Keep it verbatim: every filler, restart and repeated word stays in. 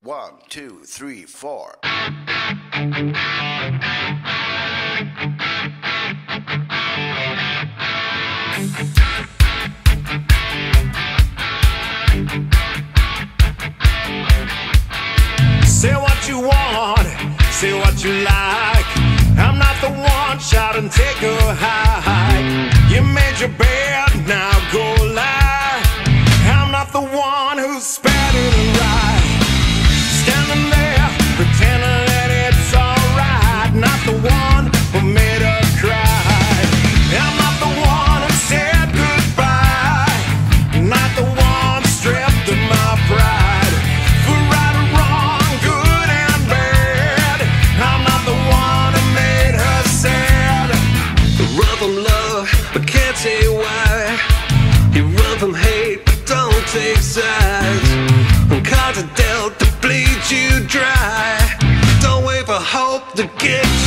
One, two, three, four. Say what you want, say what you like. I'm not the one, shout and take a hike. You made your bed, now go lie. I'm not the one who's spared it right. Standing there, pretending that it's alright. Not the one who made her cry. I'm not the one who said goodbye. Not the one stripped of my pride. For right or wrong, good and bad, I'm not the one who made her sad. Run from love, but can't say why. You run from hate, but don't take sides. Cards are dealt to bleed you dry. Don't wait for hope to get